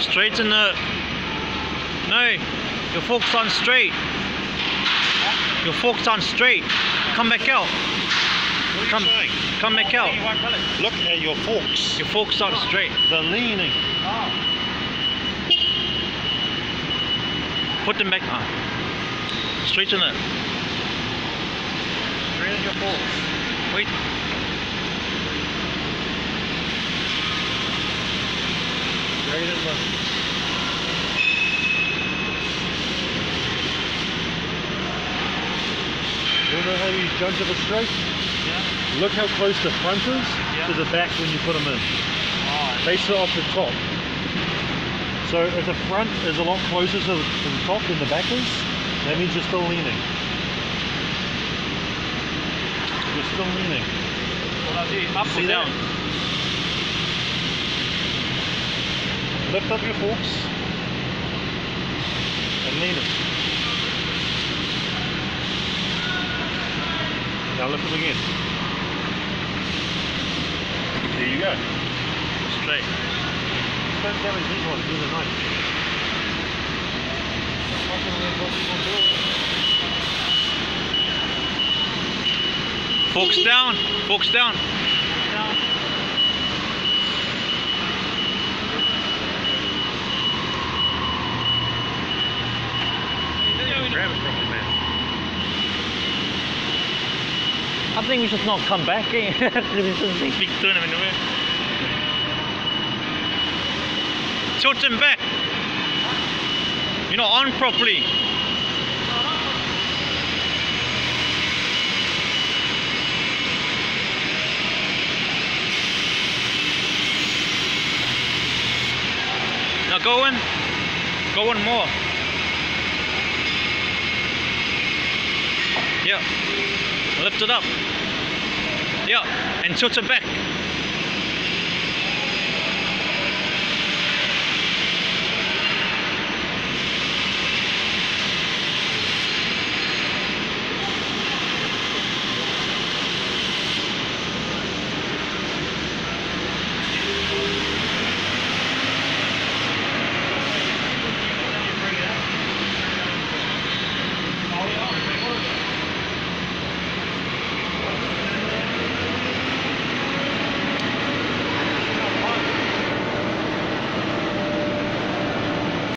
Straighten it. No, your forks aren't straight. Your forks aren't straight. Come back out. What are you saying? Come back out. Look at your forks. Your forks aren't straight. They're leaning. Put them back on. Straighten it. Straighten your forks. Wait. Straighten them. You know how these junks are straight? Yeah. Look how close the front is to the back when you put them in. Base it off the top. So if the front is a lot closer to the top than the back is, that means you're still leaning. You're still leaning. Up or down? Lift up your forks and lean it. Now lift them again. There you go. Straight. Don't damage these ones with a knife. Forks down. Forks down. Grab it properly, man. I think we should not come back. Big tournament. Tilt them back. You're not on properly. Now go in. Go in more. Yeah. Lift it up. Yeah. And tilt it back.